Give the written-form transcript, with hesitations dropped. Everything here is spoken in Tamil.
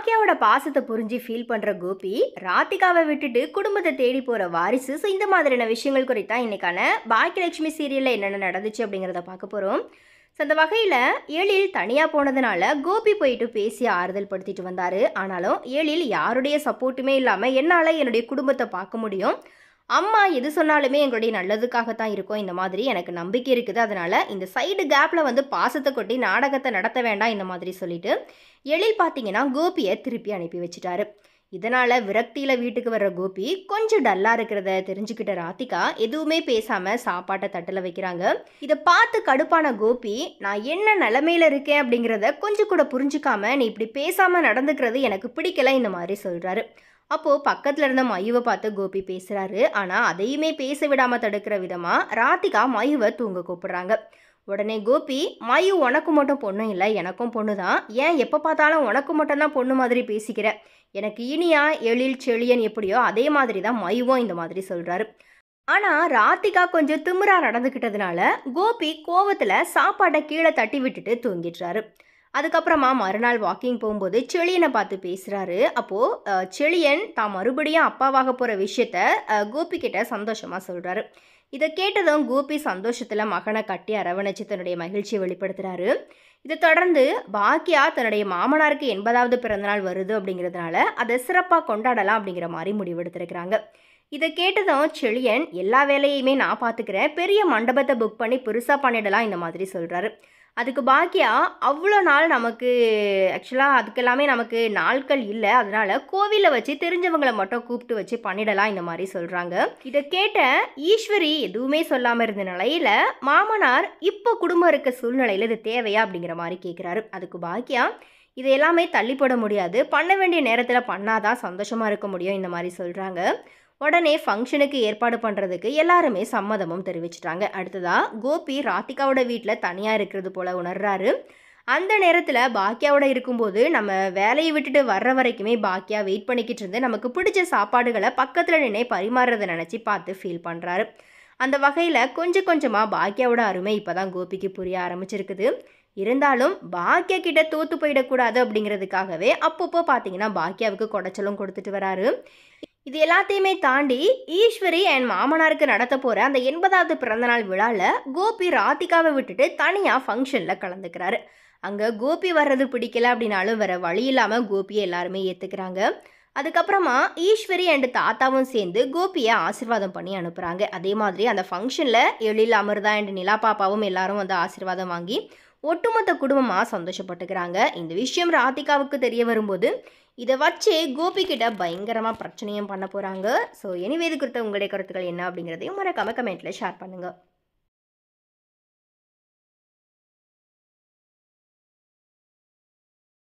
பாக்கியாவோட பாசத்தை புரிஞ்சு ஃபீல் பண்ணுற கோபி ராதிகாவை விட்டுட்டு குடும்பத்தை தேடி போகிற வாரிசு. ஸோ இந்த மாதிரியான விஷயங்கள் குறித்தா இன்னைக்கான பாக்கியலட்சுமி சீரியலில் என்னென்ன நடந்துச்சு அப்படிங்கிறத பார்க்க போகிறோம். ஸோ அந்த வகையில் எழில் தனியாக போனதுனால கோபி போயிட்டு பேசி ஆறுதல் படுத்திட்டு வந்தார். ஆனாலும் எழில் யாருடைய சப்போர்ட்டுமே இல்லாமல் என்னால் என்னுடைய குடும்பத்தை பார்க்க முடியும், அம்மா எது சொன்னாலுமே எங்களுடைய நல்லதுக்காகத்தான் இருக்கும், இந்த மாதிரி எனக்கு நம்பிக்கை இருக்குது, அதனால் இந்த சைடு கேப்பில் பாசத்தை கொட்டி நாடகத்தை நடத்த வேண்டாம் இந்த மாதிரி சொல்லிட்டு எழில் பார்த்தீங்கன்னா கோபியை திருப்பி அனுப்பி வச்சுட்டாரு. இதனால் விரக்தியில் வீட்டுக்கு வர்ற கோபி கொஞ்சம் டல்லாக இருக்கிறத தெரிஞ்சுக்கிட்ட ராதிகா எதுவுமே பேசாமல் சாப்பாட்டை தட்டில் வைக்கிறாங்க. இதை பார்த்து கடுப்பான கோபி, நான் என்ன நிலமையில இருக்கேன் அப்படிங்கிறத கொஞ்சம் கூட புரிஞ்சுக்காம நீ இப்படி பேசாமல் நடந்துக்கிறது எனக்கு பிடிக்கல இந்த மாதிரி சொல்கிறாரு. அப்போது பக்கத்தில் இருந்த மயுவை பார்த்து கோபி பேசுகிறாரு. ஆனால் அதையுமே பேச விடாமல் தடுக்கிற விதமாக ராதிகா மயுவை தூங்க கூப்பிடுறாங்க. உடனே கோபி, மயு உனக்கு மட்டும் பொண்ணு இல்லை, எனக்கும் பொண்ணு தான், ஏன் எப்போ பார்த்தாலும் உனக்கு மட்டும்தான் பொண்ணு மாதிரி பேசிக்கிற, எனக்கு இனியா எழில் செழியன் எப்படியோ அதே மாதிரி தான் மயுவும் இந்த மாதிரி சொல்கிறாரு. ஆனால் ராதிகா கொஞ்சம் திமிரா நடந்துக்கிட்டதுனால கோபி கோவத்தில் சாப்பாட்டை கீழே தட்டி விட்டுட்டு தூங்கிடுறாரு. அதுக்கப்புறமா மறுநாள் வாக்கிங் போகும்போது செழியனை பார்த்து பேசுகிறாரு. அப்போது செழியன் தான் மறுபடியும் அப்பாவாக போகிற விஷயத்த கோபி கிட்ட சந்தோஷமாக சொல்கிறாரு. இதை கேட்டதும் கோபி சந்தோஷத்தில் மகனை கட்டி அரவணைச்சு தன்னுடைய மகிழ்ச்சியை வெளிப்படுத்துகிறாரு. இதை தொடர்ந்து பாக்கியா தன்னுடைய மாமனாருக்கு 80வது பிறந்தநாள் வருது அப்படிங்கிறதுனால அதை சிறப்பாக கொண்டாடலாம் அப்படிங்கிற மாதிரி முடிவெடுத்துருக்கிறாங்க. இதை கேட்டதும் செழியன், எல்லா வேலையுமே நான் பார்த்துக்கிறேன், பெரிய மண்டபத்தை புக் பண்ணி பெருசாக பண்ணிடலாம் இந்த மாதிரி சொல்கிறாரு. அதுக்கு பாக்கியா, அவ்வளோ நாள் நமக்கு ஆக்சுவலாக அதுக்கெல்லாமே நமக்கு நாட்கள் இல்லை, அதனால் கோவிலில் வச்சு தெரிஞ்சவங்களை மட்டும் கூப்பிட்டு வச்சு பண்ணிடலாம் இந்த மாதிரி சொல்கிறாங்க. இதை கேட்ட ஈஸ்வரி எதுவுமே சொல்லாமல் இருந்த நிலையில் மாமனார் இப்போ குடும்பம் இருக்க சூழ்நிலையில் இது தேவையா அப்படிங்கிற மாதிரி கேட்குறாரு. அதுக்கு பாக்கியா, இது எல்லாமே தள்ளி போட முடியாது, பண்ண வேண்டிய நேரத்தில் பண்ணாதான் சந்தோஷமாக இருக்க முடியும் இந்த மாதிரி சொல்கிறாங்க. உடனே ஃபங்க்ஷனுக்கு ஏற்பாடு பண்ணுறதுக்கு எல்லாருமே சம்மதமும் தெரிவிச்சிட்டாங்க. அடுத்ததாக கோபி ராதிகாவோட வீட்டில் தனியாக இருக்கிறது போல் உணர்றாரு. அந்த நேரத்தில் பாக்கியாவோட இருக்கும்போது நம்ம வேலையை விட்டுட்டு வர்ற வரைக்குமே பாக்கியா வெயிட் பண்ணிக்கிட்டு இருந்து நமக்கு பிடிச்ச சாப்பாடுகளை பக்கத்தில் நின்று பரிமாறுறதை நினச்சி பார்த்து ஃபீல் பண்ணுறாரு. அந்த வகையில் கொஞ்சம் கொஞ்சமாக பாக்கியாவோட அருமை இப்போ தான் கோபிக்கு புரிய ஆரம்பிச்சிருக்குது. இருந்தாலும் பாக்கியா கிட்ட தோற்று போயிடக்கூடாது அப்படிங்கிறதுக்காகவே அப்பப்போ பார்த்தீங்கன்னா பாக்கியாவுக்கு குடைச்சலும் கொடுத்துட்டு வராரு. இது எல்லாத்தையுமே தாண்டி ஈஸ்வரி என் மாமனாருக்கு நடத்த போகிற அந்த 80வது பிறந்தநாள் விழாவில் கோபி ராதிகாவை விட்டுட்டு தனியாக ஃபங்க்ஷனில் கலந்துக்கிறாரு. அங்கே கோபி வர்றது பிடிக்கல அப்படின்னாலும் வேற வழி இல்லாமல் கோபியை எல்லாருமே ஏற்றுக்கிறாங்க. அதுக்கப்புறமா ஈஸ்வரி அண்டு தாத்தாவும் சேர்ந்து கோபியை ஆசீர்வாதம் பண்ணி அனுப்புகிறாங்க. அதே மாதிரி அந்த ஃபங்க்ஷனில் எழில், அமிர்தா அண்டு நிலா பாப்பாவும் எல்லாரும் ஆசீர்வாதம் வாங்கி ஒட்டுமொத்த குடும்பமாக சந்தோஷப்பட்டுக்கிறாங்க. இந்த விஷயம் ராதிகாவுக்கு தெரிய வரும்போது இதை வச்சு கோபி கிட்ட பயங்கரமாக பிரச்சனையும் பண்ண போகிறாங்க. ஸோ எனிவே இது குறித்த உங்களுடைய கருத்துக்கள் என்ன அப்படிங்கிறதையும் மறக்காம கமெண்ட்டில் ஷேர் பண்ணுங்கள்.